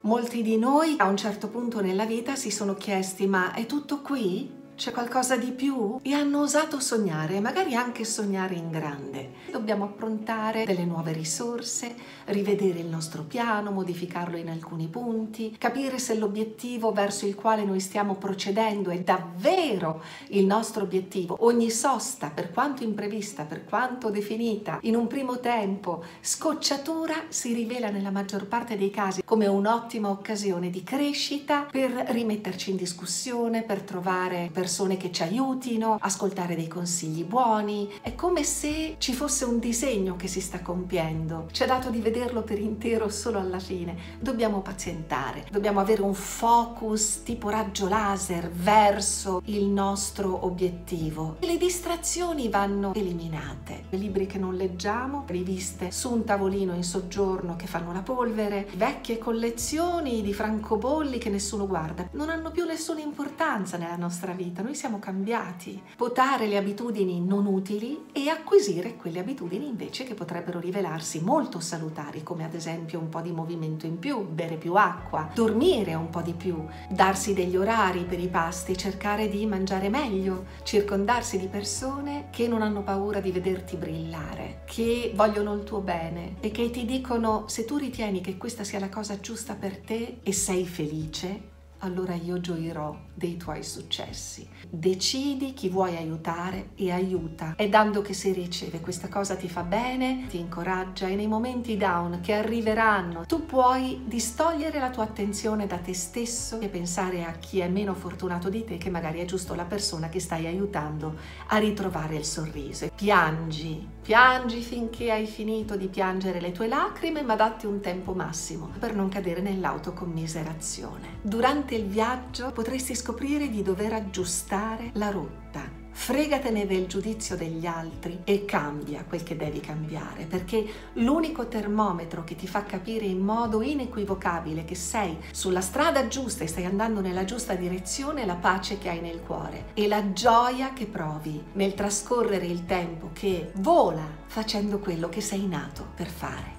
Molti di noi a un certo punto nella vita si sono chiesti: ma è tutto qui? C'è qualcosa di più? E hanno osato sognare, magari anche sognare in grande. Dobbiamo approntare delle nuove risorse, rivedere il nostro piano, modificarlo in alcuni punti, capire se l'obiettivo verso il quale noi stiamo procedendo è davvero il nostro obiettivo. Ogni sosta, per quanto imprevista, per quanto definita in un primo tempo scocciatura, si rivela nella maggior parte dei casi come un'ottima occasione di crescita per rimetterci in discussione, per trovare persone che ci aiutino, ascoltare dei consigli buoni. È come se ci fosse un disegno che si sta compiendo. Ci è dato di vederlo per intero solo alla fine. Dobbiamo pazientare, dobbiamo avere un focus tipo raggio laser verso il nostro obiettivo. Le distrazioni vanno eliminate. I libri che non leggiamo, riviste su un tavolino in soggiorno che fanno la polvere, vecchie collezioni di francobolli che nessuno guarda, non hanno più nessuna importanza nella nostra vita. Noi siamo cambiati. Potare le abitudini non utili e acquisire quelle abitudini invece che potrebbero rivelarsi molto salutari, come ad esempio un po' di movimento in più, bere più acqua, dormire un po' di più, darsi degli orari per i pasti, cercare di mangiare meglio, circondarsi di persone che non hanno paura di vederti brillare, che vogliono il tuo bene e che ti dicono: se tu ritieni che questa sia la cosa giusta per te e sei felice, allora io gioirò dei tuoi successi. Decidi chi vuoi aiutare e aiuta. È dando che si riceve. Questa cosa ti fa bene, ti incoraggia, e nei momenti down che arriveranno tu puoi distogliere la tua attenzione da te stesso e pensare a chi è meno fortunato di te, che magari è giusto la persona che stai aiutando a ritrovare il sorriso. Piangi, piangi finché hai finito di piangere le tue lacrime, ma datti un tempo massimo per non cadere nell'autocommiserazione. Durante il viaggio potresti scoprire di dover aggiustare la rotta. Fregatene del giudizio degli altri e cambia quel che devi cambiare, perché l'unico termometro che ti fa capire in modo inequivocabile che sei sulla strada giusta e stai andando nella giusta direzione è la pace che hai nel cuore e la gioia che provi nel trascorrere il tempo che vola facendo quello che sei nato per fare.